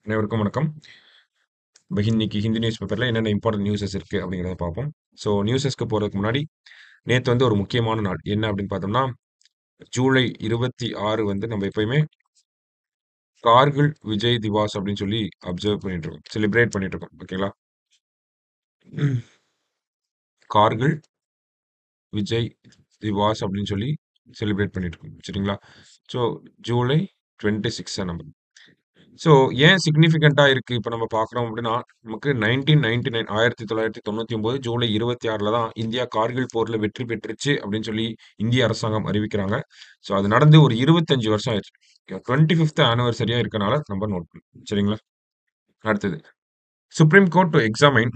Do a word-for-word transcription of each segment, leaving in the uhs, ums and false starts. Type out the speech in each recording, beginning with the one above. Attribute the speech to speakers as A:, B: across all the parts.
A: அனைவருக்கும் வணக்கம். இப்ப இன்னைக்கு ஹிந்தி நியூஸ் பேப்பர்ல என்னென்ன இம்பார்ட்டன்ட் நியூஸஸ் இருக்கு அப்படிங்கிறத பார்ப்போம். ஸோ நியூஸஸ்க்கு போறதுக்கு முன்னாடி நேத்து வந்து ஒரு முக்கியமான நாள். என்ன அப்படின்னு பார்த்தோம்னா, ஜூலை இருபத்தி ஆறு வந்து நம்ம எப்பயுமே கார்கில் விஜய் திவாஸ் அப்படின்னு சொல்லி அப்சர்வ் பண்ணிட்டு இருக்கோம். செலிப்ரேட் பண்ணிட்டு இருக்கோம். ஓகேங்களா? கார்கில் விஜய் திவாஸ் அப்படின்னு சொல்லி செலிப்ரேட் பண்ணிட்டு இருக்கோம். சரிங்களா? ஸோ ஜூலை இருபத்தி ஆறு நம்ம. ஸோ ஏன் சிக்னிஃபிகன்ட்டா இருக்கு இப்ப நம்ம பார்க்குறோம் அப்படின்னா, நமக்கு ஆயிரத்து தொள்ளாயிரத்து தொண்ணூற்று ஒன்பது ஜூலை இருபத்தி ஆறுல தான் இந்தியா கார்கில் போர்ல வெற்றி பெற்றுச்சு அப்படின்னு சொல்லி இந்திய அரசாங்கம் அறிவிக்கிறாங்க. ஸோ அது நடந்து ஒரு இருபத்தி ஐந்து வருஷம் ஆயிருச்சு. இருபத்தி ஐந்தாவது ஆனிவர்சரியா இருக்கனால நம்ம நோட் பண்ணணும். சரிங்களா? அடுத்தது. Supreme court to examine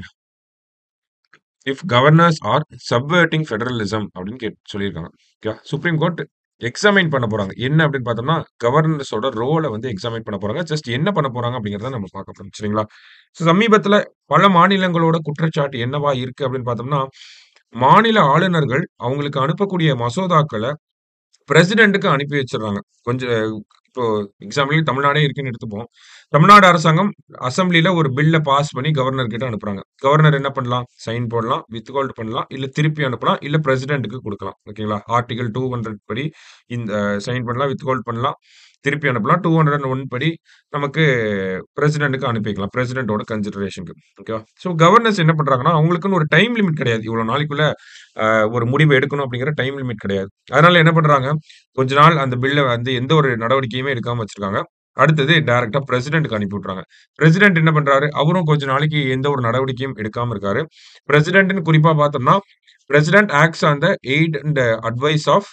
A: if governors are subverting federalism அப்படின்னு கேட் சொல்லியிருக்காங்க. ஓகேவா? சுப்ரீம் கோர்ட் எக்ஸாமைன் பண்ண போறாங்க. என்ன அப்படின்னு பார்த்தோம்னா, கவர்னர்ஸோட ரோல வந்து எக்ஸாமைன் பண்ண போறாங்க. ஜஸ்ட் என்ன பண்ண போறாங்க அப்படிங்கிறத நம்ம பார்க்க போறோம். சரிங்களா? ஸோ சமீபத்தில பல மாநிலங்களோட குற்றச்சாட்டு என்னவா இருக்கு அப்படின்னு பார்த்தோம்னா, மாநில ஆளுநர்கள் அவங்களுக்கு அனுப்பக்கூடிய மசோதாக்கள பிரசிடென்ட்க்கு அனுப்பி வச்சுடுறாங்க. கொஞ்சம் இப்போ எக்ஸாம்பிள் தமிழ்நாடே இருக்குன்னு எடுத்துப்போம். தமிழ்நாடு அரசாங்கம் அசெம்பிளில ஒரு பில்ல பாஸ் பண்ணி கவர்னர் கிட்ட அனுப்புறாங்க. கவர்னர் என்ன பண்ணலாம்? சைன் போடலாம், வித்ஹோல்ட் பண்ணலாம், இல்ல திருப்பி அனுப்பலாம், இல்ல பிரசிடென்ட்க்கு குடுக்கலாம். ஓகேங்களா? ஆர்டிகிள் இருநூறு படி இந்த சைன் பண்ணலாம், வித்ஹோல்ட் பண்ணலாம், திருப்பி அனுப்பலாம். இருநூற்று ஒன்று படி நமக்கு பிரசிடென்ட்க்கு அனுப்பி வைக்கலாம். பிரசிடென்ட்டோட கன்சிடரேஷன்க்கு. ஓகேவா? ஸோ கவர்னர்ஸ் என்ன பண்றாங்கன்னா, அவங்களுக்குன்னு ஒரு டைம் லிமிட் கிடையாது. இவ்வளவு நாளைக்குள்ள அ ஒரு முடிவு எடுக்கணும் அப்படிங்கிற டைம் லிமிட் கிடையாது. அதனால என்ன பண்றாங்க? கொஞ்ச நாள் அந்த பில்ல வந்து எந்த ஒரு நடவடிக்கையுமே எடுக்காம வச்சிருக்காங்க. அடுத்தது டைரக்ட்டா பிரசிடென்ட்க்கு அனுப்பி விட்டுறாங்க. பிரசிடென்ட் என்ன பண்றாரு? அவரும் கொஞ்ச நாளைக்கு எந்த ஒரு நடவடிக்கையும் எடுக்காம இருக்காரு. பிரசிடென்ட்ன்னு குறிப்பா பார்த்தோம்னா, president acts on the aid and advice of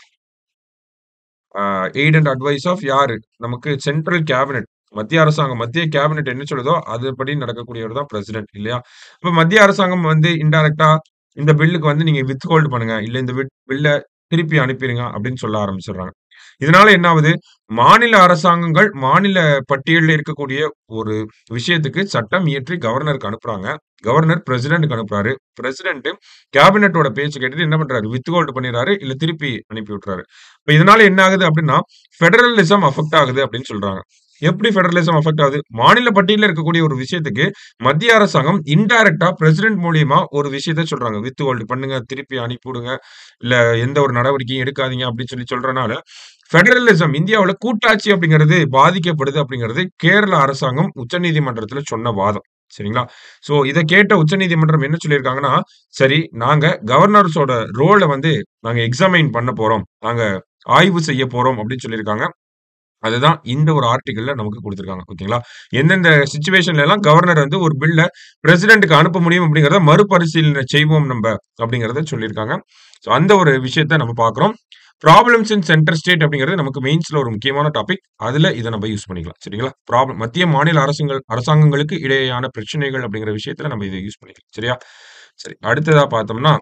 A: a aid and advice of யாரு? நமக்கு சென்ட்ரல் கேபினட். மத்திய அரசாங்கம், மத்திய கேபினட் என்ன சொல்லுதோ, அதுபடி நடக்கக்கூடியவர் தான் பிரசிடென்ட் இல்லையா? அப்ப மத்திய அரசாங்கம் வந்து இன்டைரக்ட்டா இந்த பில்லுக்கு வந்து நீங்க வித்ஹோல்ட் பண்ணுங்க. இல்ல இந்த விட் பில்ல திருப்பி அனுப்பிருங்க அப்படின்னு சொல்ல ஆரம்பிச்சுடுறாங்க. இதனால என்ன ஆவுது? மாநில அரசாங்கங்கள் மாநில பட்டியல்ல இருக்கக்கூடிய ஒரு விஷயத்துக்கு சட்டம் இயற்றி கவர்னருக்கு அனுப்புறாங்க. கவர்னர் பிரசிடென்ட்க்கு அனுப்புறாரு. பிரசிடென்ட் கேபினட்டோட பேச்ச கேட்டுட்டு என்ன பண்றாரு? வித்ஹோல்ட் பண்ணிறாரு. இல்ல திருப்பி அனுப்பி விட்டுறாரு. இப்ப இதனால என்ன ஆகுது அப்படின்னா, ஃபெடரலிசம் அஃபெக்ட் ஆகுது அப்படின்னு சொல்றாங்க. எப்படி ஃபெடரலிசம் அஃபெக்ட் ஆகுது? மாநில பட்டியல்ல இருக்கக்கூடிய ஒரு விஷயத்துக்கு மத்திய அரசாங்கம் இன்டைரக்ட்டா பிரசிடென்ட் மூலியமா ஒரு விஷயத்த சொல்றாங்க. வித்ஹோல்ட் பண்ணுங்க, திருப்பி அனுப்பி விடுங்க, இல்ல எந்த ஒரு நடவடிக்கையும் எடுக்காதீங்க அப்படின்னு சொல்லி சொல்றனால, ஃபெடரலிசம் இந்தியாவுல கூட்டாட்சி அப்படிங்கிறது பாதிக்கப்படுது அப்படிங்கிறது கேரள அரசாங்கம் உச்சநீதிமன்றத்துல சொன்ன வாதம். சரிங்களா? சோ இத கேட்ட உச்சநீதிமன்றம் என்ன சொல்லியிருக்காங்கன்னா, சரி நாங்க கவர்னர்ஸோட ரோல வந்து நாங்க எக்ஸாமைன் பண்ண போறோம். நாங்க ஆய்வு செய்ய போறோம் அப்படின்னு சொல்லியிருக்காங்க. அதுதான் இந்த ஒரு ஆர்டிகிள்ல நமக்கு குடுத்திருக்காங்க. ஓகேங்களா? எந்தெந்த சிச்சுவேஷன்ல எல்லாம் கவர்னர் வந்து ஒரு பில்ல பிரசிடென்ட்க்கு அனுப்ப முடியும் அப்படிங்கிறத மறுபரிசீலனை செய்வோம் நம்ப அப்படிங்கிறத சொல்லியிருக்காங்க. சோ அந்த ஒரு விஷயத்த நம்ம பார்க்கிறோம். ப்ராப்ளம்ஸ் இன் சென்டர் ஸ்டேட் அப்படிங்கிறது நமக்கு மெயின்ஸ்ல ஒரு முக்கியமான டாபிக். அதுல இத நம்ம யூஸ் பண்ணிக்கலாம். சரிங்களா? ப்ராப்ளம் மத்திய மாநில அரசுங்கள் அரசாங்கங்களுக்கு இடையேயான பிரச்சனைகள் அப்படிங்கிற விஷயத்துல நம்ம இத யூஸ் பண்ணிக்கலாம். சரியா? சரி. அடுத்ததா பார்த்தோம்னா,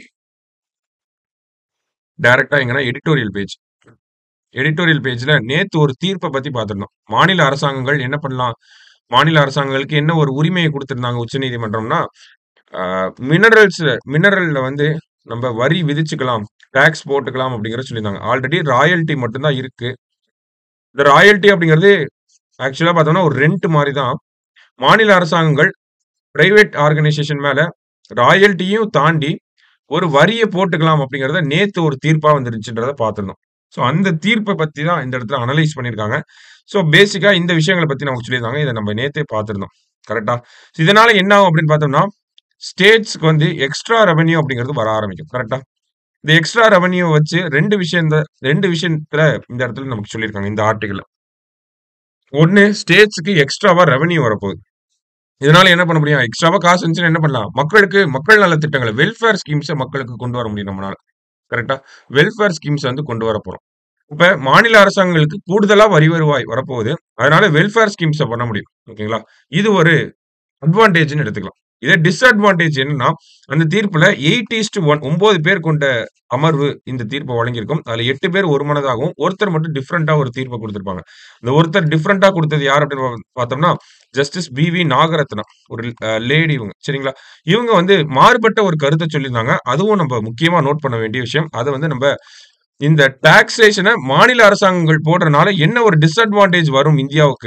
A: டைரக்ட்டா எங்கன்னா எடிட்டோரியல் பேஜ். எடிட்டோரியல் பேஜ்ல நேத்து ஒரு தீர்ப்ப பத்தி பார்த்திருந்தோம். மாநில அரசாங்கங்கள் என்ன பண்ணலாம்? மாநில அரசாங்கங்களுக்கு என்ன ஒரு உரிமைய குடுத்திருந்தாங்க உச்சநீதிமன்றம்னா, ஆ மினரல்ஸ் மினரல்ல வந்து நம்ப வரி விதிச்சுக்கலாம், டாக்ஸ் போட்டுக்கலாம் அப்படிங்கிறத சொல்லியிருந்தாங்க. ஆல்ரெடி ராயல்டி மட்டும் தான் இருக்கு. இந்த ராயல்டி அப்படிங்கிறது ஆக்சுவலா பார்த்தோம்னா ஒரு ரென்ட் மாரி தான். மாநில அரசாங்கங்கள் பிரைவேட் ஆர்கனைசேஷன் மேல ராயல்டியும் தாண்டி ஒரு வரிய போட்டுக்கலாம் அப்படிங்கிறத நேத்து ஒரு தீர்ப்பா வந்துருச்சுன்றத பார்த்திருந்தோம். சோ அந்த தீர்ப்ப பத்தி தான் இந்த இடத்துல அனலைஸ் பண்ணியிருக்காங்க. சோ பேசிக்கா இந்த விஷயங்கள பத்தி நமக்கு சொல்லியிருந்தாங்க. இத நம்ம நேத்தே பார்த்திருந்தோம். கரெக்ட்டா? இதனால என்ன ஆகும் அப்படின்னு பார்த்தோம்னா, ஸ்டேட்ஸ்க்கு வந்து எக்ஸ்ட்ரா ரெவென்யூ அப்படிங்கிறது வர ஆரம்பிக்கும். கரெக்ட்டா? இந்த எக்ஸ்ட்ரா ரெவென்யூ வச்சு ரெண்டு விஷயம் இந்த ரெண்டு விஷயத்துல இந்த இடத்துல நமக்கு சொல்லியிருக்காங்க இந்த ஆர்டிகிள்ல. ஒண்ணு ஸ்டேட்ஸ்க்கு எக்ஸ்ட்ராவா ரெவென்யூ வரப்போகுது. இதனால என்ன பண்ண முடியும்? எக்ஸ்ட்ராவா காசு இருந்துச்சுன்னா என்ன பண்ணலாம்? மக்களுக்கு மக்கள் நல திட்டங்கள வெல்ஃபேர் ஸ்கீம்ஸ மக்களுக்கு கொண்டு வர முடியும் நம்மனால. கரெக்ட்டா? வெல்ஃபேர் ஸ்கீம்ஸ் வந்து கொண்டு வரப் போறோம். இப்ப மாநில அரசாங்கங்களுக்கு கூடுதலா வரி வருவாய் வரப்போகுது. அதனால வெல்ஃபேர் ஸ்கீம்ஸ பண்ண முடியும். ஓகேங்களா? இது ஒரு அட்வான்டேஜ்ன்னு எடுத்துக்கலாம். இதே டிஸ்அட்வான்டேஜ் என்னன்னா, அந்த தீர்ப்புல எட்டு:ஒன்று ஒன்பது பேர் கொண்ட அமர்வு இந்த தீர்ப்ப வழங்கியிருக்கும். அதுல எட்டு பேர் ஒருமனதாகவும், ஒருத்தர் மட்டும் டிஃபரண்டா ஒரு தீர்ப்ப குடுத்திருப்பாங்க. இந்த ஒருத்தர் டிஃபரண்டா குடுத்தது யார் அப்படின்னு பா பார்த்தோம்னா, ஜஸ்டிஸ் பி.வி. நாகரத்னா. ஒரு அ லேடி இவங்க. சரிங்களா? இவங்க வந்து மாறுபட்ட ஒரு கருத்த சொல்லியிருந்தாங்க. அதுவும் நம்ப முக்கியமா நோட் பண்ண வேண்டிய விஷயம். அத வந்து நம்ப இந்த டாக்ஸேஷன மாநில அரசாங்கங்கள் போடுறனால என்ன ஒரு டிஸ்அட்வான்டேஜ் வரும் இந்தியாவுக்கு?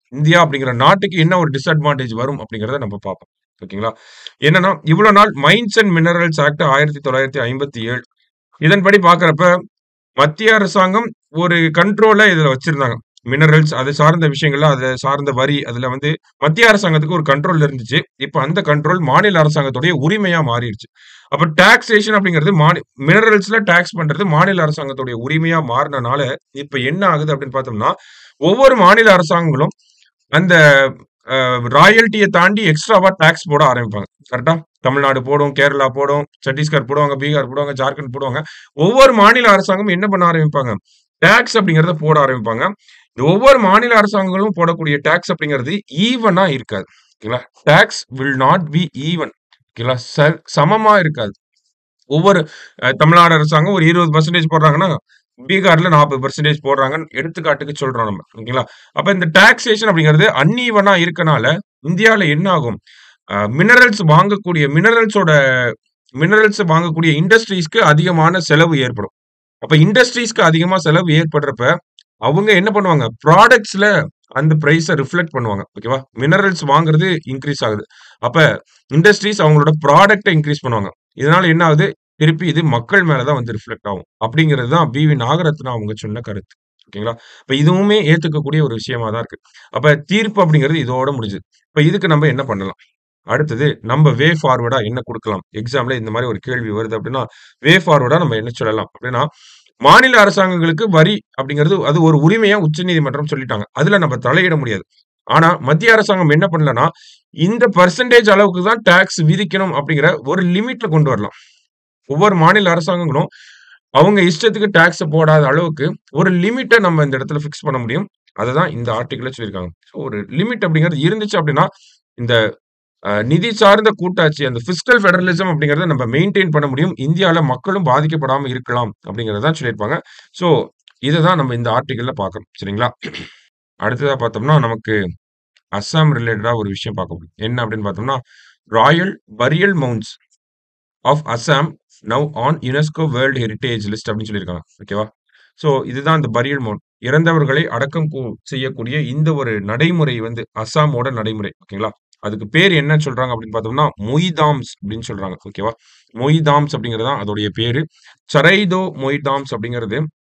A: இந்தியா அப்படிங்கிற நாட்டுக்கு என்ன ஒரு டிஸ்அட்வான்டேஜ் வரும் அப்படிங்கிறத நம்ம பார்ப்போம். ஓகேங்களா? என்னன்னா, இவ்வளவு நாள் மைன்ஸ் அண்ட் மினரல்ஸ் ஆக்ட் ஆயிரத்தி தொள்ளாயிரத்தி ஐம்பத்தி ஏழு இதன்படி பார்க்கிறப்ப மத்திய அரசாங்கம் ஒரு கண்ட்ரோல இதுல வச்சிருந்தாங்க. மினரல்ஸ் அது சார்ந்த விஷயங்கள்ல, அது சார்ந்த வரி அதுல வந்து மத்திய அரசாங்கத்துக்கு ஒரு கண்ட்ரோல் இருந்துச்சு. இப்ப அந்த கண்ட்ரோல் மாநில அரசாங்கத்துடைய உரிமையா மாறிடுச்சு. அப்ப டாக்ஸேஷன் அப்படிங்கிறது மாநி மினரல்ஸ்ல டாக்ஸ் பண்றது மாநில அரசாங்கத்துடைய உரிமையா மாறுனனால, இப்ப என்ன ஆகுது அப்படின்னு பார்த்தோம்னா, ஒவ்வொரு மாநில அரசாங்கங்களும் அந்த அ ராயல்டிய தாண்டி எக்ஸ்ட்ராவா டாக்ஸ் போட ஆரம்பிப்பாங்க. கரெக்ட்டா? தமிழ்நாடு போடும், கேரளா போடும், சத்தீஸ்கர் போடுவாங்க, பீகார் போடுவாங்க, ஜார்க்கண்ட் போடுவாங்க. ஒவ்வொரு மாநில அரசாங்கமும் என்ன பண்ண ஆரம்பிப்பாங்க? டாக்ஸ் அப்படிங்கிறத போட ஆரம்பிப்பாங்க. இந்த ஒவ்வொரு மாநில அரசாங்கங்களும் போடக்கூடிய டாக்ஸ் அப்படிங்கிறது ஈவனா இருக்காது. ஓகேங்களா? Tax will not be even. ஓகேங்களா? ச சமமா இருக்காது. ஒவ்வொரு அ தமிழ்நாடு அரசாங்கம் ஒரு இருபது சதவீதம் போடுறாங்கன்னா, பீகார்ல நாற்பது சதவீதம் போடுறாங்கன்னு எடுத்துக்காட்டுக்கு சொல்றோம் நம்ம. ஓகேங்களா? அப்ப இந்த டாக்ஸேஷன் அப்படிங்கிறது அன்ஈவனா இருக்கனால, இந்தியால என்ன ஆகும்? அ மினரல்ஸ் வாங்கக்கூடிய மினரல்ஸோட மினரல்ஸ் வாங்கக்கூடிய இண்டஸ்ட்ரீஸ்க்கு அதிகமான செலவு ஏற்படும். அப்ப இண்டஸ்ட்ரீஸ்க்கு அதிகமா செலவு ஏற்படுறப்ப, அவங்க என்ன பண்ணுவாங்க? ப்ராடக்ட்ஸ்ல அந்த பிரைஸ ரிஃப்ளெக்ட் பண்ணுவாங்க. ஓகேவா? மினரல்ஸ் வாங்குறது இன்கிரீஸ் ஆகுது. அப்ப இண்டஸ்ட்ரீஸ் அவங்களோட ப்ராடக்ட்ட இன்கிரீஸ் பண்ணுவாங்க. இதனால என்ன ஆகுது? திருப்பி இது மக்கள் மேல தான் வந்து ரிஃப்ளெக்ட் ஆகும். அப்படிங்கிறது தான் பி.வி. நாகரத்னா அவங்க சொன்ன கருத்து. ஓகேங்களா? இப்ப இதுவுமே ஏத்துக்கக்கூடிய ஒரு விஷயமா தான் இருக்கு. அப்ப தீர்ப்பு அப்படிங்கிறது இதோட முடிஞ்சுது. இப்ப இதுக்கு நம்ம என்ன பண்ணலாம்? அடுத்தது நம்ம வே ஃபார்வர்டா என்ன குடுக்கலாம்? எக்ஸாம்ல இந்த மாரி ஒரு கேள்வி வருது அப்படின்னா, வே ஃபார்வர்டா நம்ம என்ன சொல்லலாம்? அப்படின்னா, மாநில அரசாங்கங்களுக்கு வரி அப்படிங்கிறது அது ஒரு உரிமையா உச்சநீதிமன்றம் சொல்லிட்டாங்க. அதுல நம்ம தலையிட முடியாது. ஆனா, மத்திய அரசாங்கம் என்ன பண்ணலன்னா, இந்த பெர்சன்டேஜ் அளவுக்கு தான் டாக்ஸ் விதிக்கணும் அப்படிங்கிற ஒரு லிமிட்ல கொண்டு வரலாம். ஒவ்வொரு மாநில அரசாங்கங்களும் அவங்க இஷ்டத்துக்கு டாக்ஸ போடாத அளவுக்கு ஒரு லிமிட்ட நம்ம இந்த இடத்துல ஃபிக்ஸ் பண்ண முடியும். அததான் இந்த ஆர்டிகிள்ல சொல்லியிருக்காங்க. ஸோ ஒரு லிமிட் அப்படிங்கிறது இருந்துச்சு அப்படின்னா, இந்த அ நிதி சார்ந்த கூட்டாட்சி அந்த பிஸ்கல் ஃபெடரலிசம் அப்படிங்கிறத நம்ம மெயின்டெயின் பண்ண முடியும். இந்தியால மக்களும் பாதிக்கப்படாம இருக்கலாம் அப்படிங்கிறத தான் சொல்லியிருப்பாங்க. ஸோ இத தான் நம்ம இந்த ஆர்டிகிள்ல பார்க்கிறோம். சரிங்களா? அடுத்ததா பார்த்தோம்னா, நமக்கு அஸ்ஸாம் ரிலேட்டடா ஒரு விஷயம் பார்க்க முடியும். என்ன அப்படின்னு பார்த்தோம்னா, royal burial mounds of Assam now on UNESCO world heritage list அப்படின்னு சொல்லியிருக்காங்க. ஓகேவா? ஸோ இதுதான் அந்த பரியல் மவுண்ட். இறந்தவர்களை அடக்கம் கூ செய்யக்கூடிய இந்த ஒரு நடைமுறை வந்து அஸ்ஸாமோட நடைமுறை. ஓகேங்களா? அதுக்கு பேர் என்ன சொல்றாங்க அப்படின்னு பார்த்தோம்னா, மொய்தாம்ஸ் அப்படின்னு சொல்றாங்க. ஓகேவா? மொய்தாம்ஸ் அப்படிங்கிறது தான் அதோடைய பேரு. சரைதோ மொய்தாம்ஸ் அப்படிங்கிறது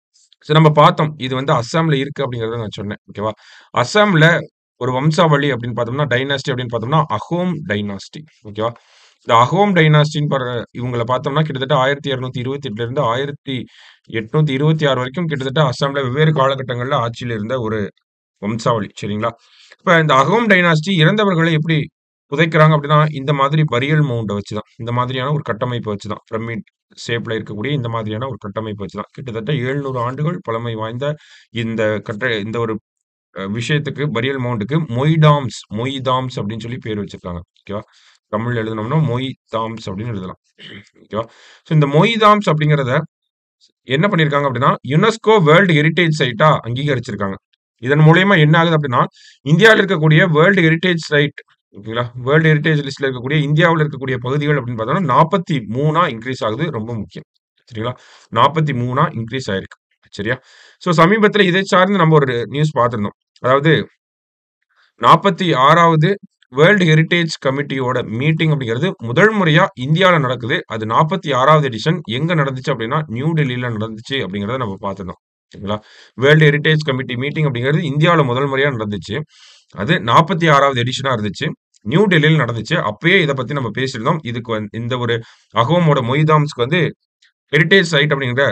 A: சோ நம்ம பார்த்தோம். இது வந்து அஸ்ஸாம்ல இருக்கு அப்படிங்கிறத நான் சொன்னேன். ஓகேவா? அஸ்ஸாம்ல ஒரு வம்சாவளி அப்படின்னு பார்த்தோம்னா, டைனாஸ்டி அப்படின்னு பார்த்தோம்னா, அஹோம் டைனாஸ்டி. ஓகேவா? இந்த அஹோம் டைனாஸ்டின்னு பர இவங்கள பார்த்தோம்னா கிட்டத்தட்ட ஆயிரத்தி இருநூற்று இருபத்தி எட்டுல இருந்து ஆயிரத்தி எண்ணூற்று இருபத்தி ஆறு வரைக்கும் கிட்டத்தட்ட அஸ்ஸாம்ல வெவ்வேறு காலகட்டங்கள்ல ஆட்சியில இருந்த ஒரு வம்சாவளி. சரிங்களா? இப்ப இந்த அஹோம் டைனாஸ்டி இறந்தவர்களை எப்படி புதைக்கிறாங்க அப்படின்னா, இந்த மாதிரி பரியல் மவுண்ட வச்சு தான். இந்த மாதிரியான ஒரு கட்டமைப்ப வச்சு தான். பிரமிட் ஷேப்ல இருக்கக்கூடிய இந்த மாதிரியான ஒரு கட்டமைப்பு வச்சு தான். கிட்டத்தட்ட எழுநூறு ஆண்டுகள் பழமை வாய்ந்த இந்த கட்ட இந்த ஒரு அ விஷயத்துக்கு பரியல் மவுண்டுக்கு மொய்டாம்ஸ் மொய்தாம்ஸ் அப்படின்னு சொல்லி பேர் வச்சிருக்காங்க. ஓகேவா? தமிழ்ல எழுதுனோம்னா மொய் தாம்ஸ் அப்படின்னு எழுதலாம். ஓகேவா? ஸோ இந்த மொய்தாம்ஸ் அப்படிங்கிறத என்ன பண்ணியிருக்காங்க அப்படின்னா, யுனெஸ்கோ வேர்ல்ட் ஹெரிடேஜ் சைட்டா அங்கீகரிச்சிருக்காங்க. இதன் மூலியமா என்ன ஆகுது அப்படின்னா, இந்தியால இருக்கக்கூடிய வேர்ல்ட் ஹெரிடேஜ் சைட் ஓகேங்களா? வேர்ல்ட் ஹெரிடேஜ் லிஸ்ட்ல இருக்கக்கூடிய இந்தியாவுல இருக்கக்கூடிய பகுதிகள் அப்படின்னு பார்த்தோம்னா, நாற்பத்தி மூன்றா இன்கிரீஸ் ஆகுது. ரொம்ப முக்கியம். சரிங்களா? நாற்பத்தி மூன்றா இன்கிரீஸ் ஆயிருக்கு. சரியா? ஸோ சமீபத்தில இதை சார்ந்து நம்ம ஒரு நியூஸ் பார்த்திருந்தோம். அதாவது நாற்பத்தி ஆறாவது வேர்ல்ட் ஹெரிடேஜ் கமிட்டியோட மீட்டிங் அப்படிங்கிறது முதல் முறையா இந்தியால நடக்குது. அது நாற்பத்தி ஆறாவது எடிஷன் எங்க நடந்துச்சு அப்படின்னா, நியூ டெல்லில நடந்துச்சு அப்படிங்கிறத நம்ம பார்த்திருந்தோம். சரிங்களா? வேர்ல்ட் ஹெரிடேஜ் கமிட்டி மீட்டிங் அப்படிங்கிறது இந்தியாவுல முதல் முறையா நடந்துச்சு. அது நாற்பத்தி ஆறாவது எடிஷனா இருந்துச்சு. நியூ டெல்லியில நடந்துச்சு. அப்பயே இத பத்தி நம்ம பேசியிருந்தோம். இதுக்கு வந் இந்த ஒரு அஹோமோட மொய்தாம்ஸ்க்கு வந்து ஹெரிடேஜ் சைட் அப்படிங்கிற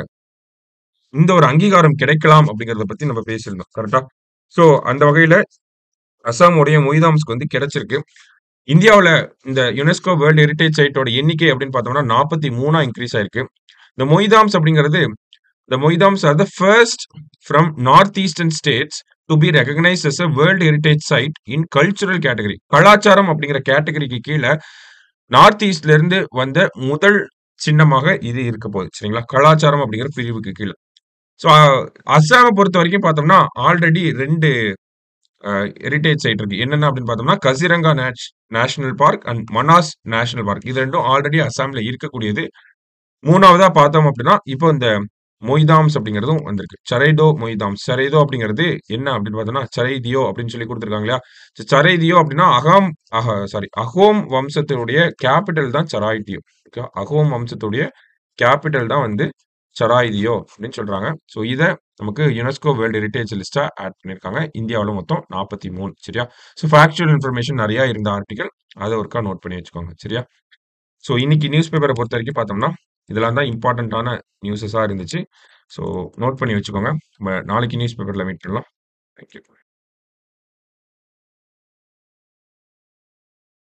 A: இந்த ஒரு அங்கீகாரம் கிடைக்கலாம் அப்படிங்கிறத பத்தி நம்ம பேசியிருந்தோம். கரெக்ட்டா? ஸோ அந்த வகையில அஸ்ஸாமுடைய மொய்தாம்ஸ்க்கு வந்து கிடைச்சிருக்கு. இந்தியாவுல இந்த யுனெஸ்கோ வேர்ல்ட் ஹெரிடேஜ் சைட்டோட எண்ணிக்கை அப்படின்னு பார்த்தோம்னா நாற்பத்தி மூன்றா இன்கிரீஸ் ஆயிருக்கு. இந்த மொய்தாம்ஸ் அப்படிங்கிறது The Moidams are the first from northeastern states to be recognized as a World Heritage Site in cultural category. கலாச்சாரம் அப்படிங்கிற கேட்டகரிக்கு கீழ நார்த் ஈஸ்ட்ல இருந்து வந்த முதல் சின்னமாக இது இருக்க போகுது. சரிங்களா? கலாச்சாரம் அப்படிங்கிற பிரிவுக்கு கீழ. ஸோ அஸ்ஸாம பொறுத்தவரைக்கும் பார்த்தோம்னா, ஆல்ரெடி ரெண்டு அ ஹெரிடேஜ் சைட் இருக்கு. என்னென்ன அப்படின்னு பார்த்தோம்னா, கசிரங்கா நேஷ் national park and Manas national park. இது ரெண்டும் ஆல்ரெடி அஸ்ஸாம்ல இருக்கக்கூடியது. மூன்றாவதா பார்த்தோம் அப்படின்னா, இப்போ இந்த மொய்தாம்ஸ் அப்படிங்கிறதும் வந்திருக்கு. சரைடோ மொய்தாம்ஸ். சரைடோ அப்படிங்கிறது என்ன அப்படின்னு பார்த்தோம்னா, சரைதியோ அப்படின்னு சொல்லி குடுத்துருக்காங்க இல்லையா? ச சரைதியோ அப்படின்னா அகாம் அஹ சாரி அகோம் வம்சத்தினுடைய கேப்பிட்டல் தான் சராய்டியோ. ஓகேவா? அகோம் வம்சத்துடைய கேப்பிட்டல் தான் வந்து சராய்தியோ அப்படின்னு சொல்றாங்க. ஸோ இத நமக்கு யுனெஸ்கோ வேர்ல்ட் ஹெரிடேஜ் லிஸ்ட்டா ஆட் பண்ணியிருக்காங்க. இந்தியாவுல மொத்தம் நாற்பத்தி மூன்று சரியா? ஸோ ஃபேக்சுவல் இன்ஃபர்மேஷன் நெறைய இருந்த ஆர்டிக்கிள். அத ஒருக்கா நோட் பண்ணி வச்சுக்கோங்க. சரியா? ஸோ இன்னைக்கு நியூஸ் பேப்பர பொறுத்தவரைக்கும் பார்த்தோம்னா, இதெல்லாம் தான் இம்பார்ட்டன்ட்டான நியூஸஸா இருந்துச்சு. ஸோ நோட் பண்ணி வச்சுக்கோங்க. நம்ம நாளைக்கு நியூஸ் பேப்பர்ல மீட் பண்ணலாம். Thank you.